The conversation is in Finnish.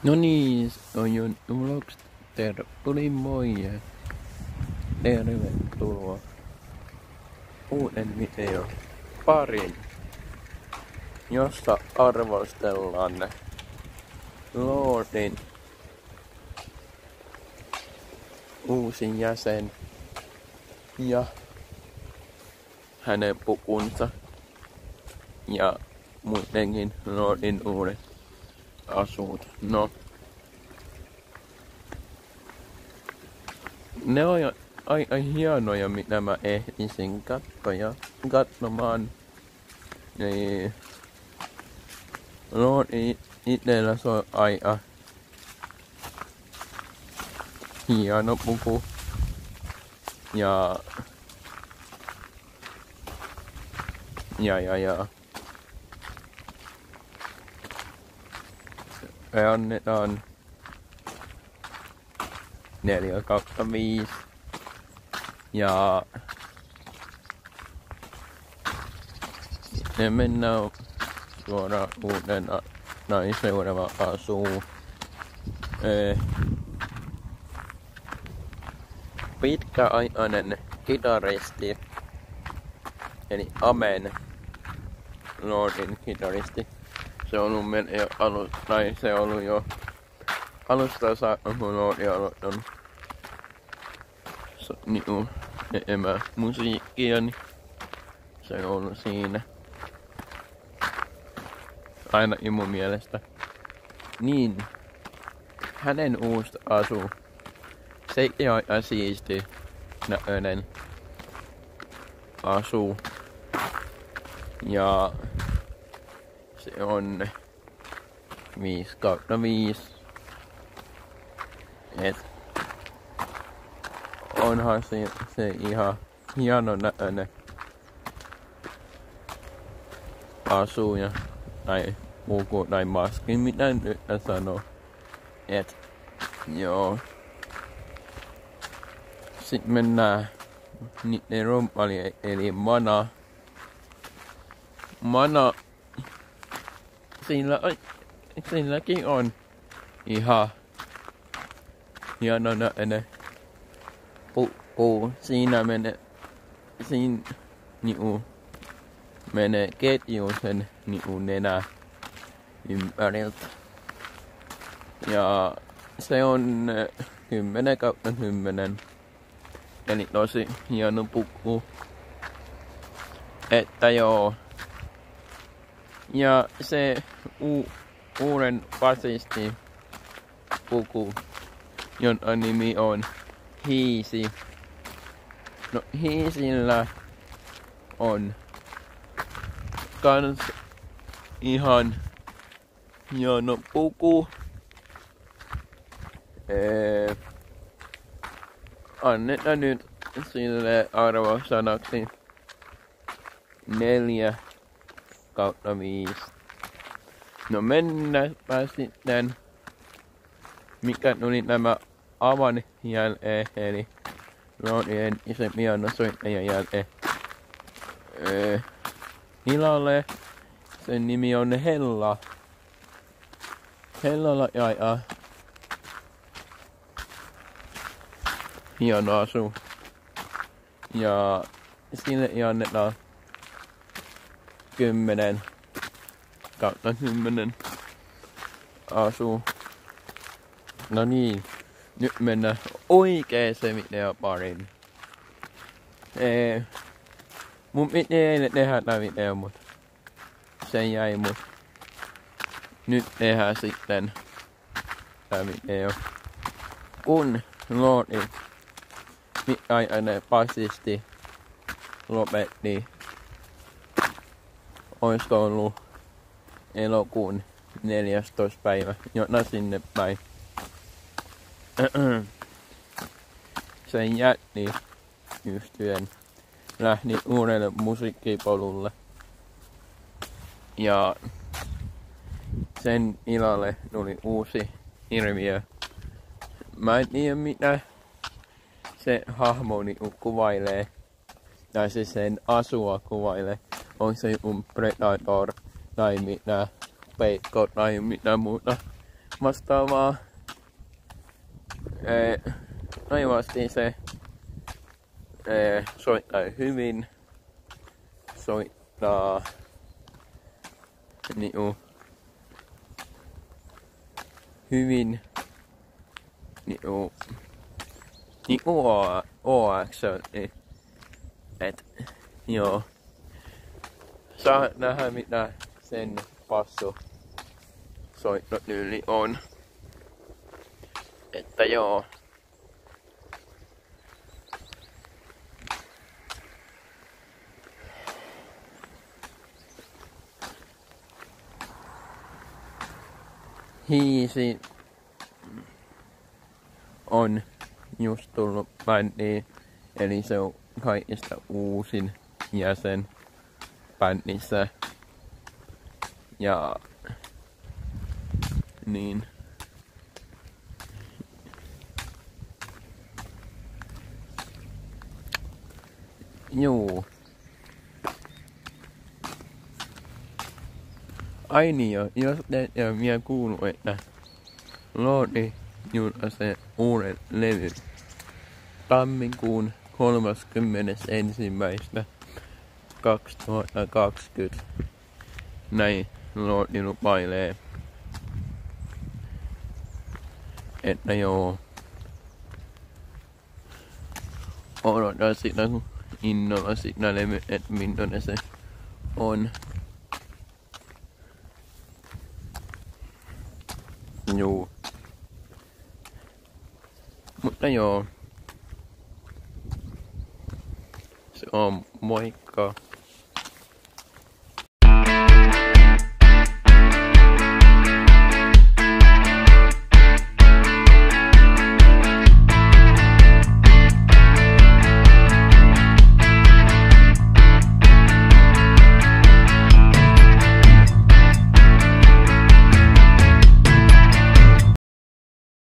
No niin, on jo vlogs. Tervetuloa moi ja tervetuloa uuden video parin, jossa arvostellaan Lordin uusin jäsen ja hänen pukunsa ja muutenkin Lordin uudet asut. No, ne on aika hienoja, mitä mä ehtisin katsomaan. Niin, Lord itellä se on aika hieno puku. Ja annetaan 4/5 ja sitten mennään suoraan uuden seuraava asuu. Pitkäaikainen kitaristi eli Amen, Lordin kitaristi. Se on ollut jo alusta saakka, kun Lordi on aloittanut tekemään musiikkia, niin se on ollut siinä. Ainakin mun mielestä. Niin, hänen uusi asu. Se ei ole aika siisti näköinen asu. Ja se on 5/5. Et onhan se ihan hieno näköinen asu ja tai puku tai maski, mitä nyt sanoo. Et joo. Sitten mennään niiden rumpali eli Mana. Mana, silläkin on ihan hieno näköinen puku. Siinä menee ketju sen nenä ympäriltä. Ja se on 10/10. Eli tosi hieno puku. Että joo. Ja se uuden basisti puku, jonka nimi on Hiisi. No Hiisillä on kans ihan hieno puku. Annetaan nyt sille arvosanaksi 4/5. No mennäänpä sitten, mikä tuli nämä Avan jälkeen, eli Lordin isen pianosoittajan jälkeen tilalle. Sen nimi on Hella. Hellalla jäi hieno asu. Ja sille annetaan 10/10 asu. No niin, nyt mennään oikeeseen videopariin. Mun piti eilen tehdä tää video, mut se jäi mut. Nyt tehdään sitten tää video. Kun Lordi pitkäaikainen basisti lopetti, oisko ollut elokuun 14. päivä, jota sinne päin. Sen jätti yhtyeen, lähti uudelle musiikkipolulle. Ja sen ilalle tuli uusi hirviö. Mä en tiedä mitä se hahmo kuvailee, tai se sen asua kuvailee. On se joku Predator tai mitä Peikko tai mitä muuta. vastaavaa. Naivasti se soittaa hyvin, soittaa niinku hyvin niinku OX:lta, et joo. Saa nähdä mitä sen passu soittotyyli on. Että joo. Hiisi on just tullut bändiin, eli se on kaikista uusin jäsen bändissä. Ja niin. Juu. Ai niin jo, jos te ei ole vielä kuullut, että Lordi julkaisee uuden levyn tammikuun 31.2020. Näin Lordi lupailee. Että joo. Odotan sitä innolla sitä levy, että minne se on. Juu. Mutta joo. Se on moikka.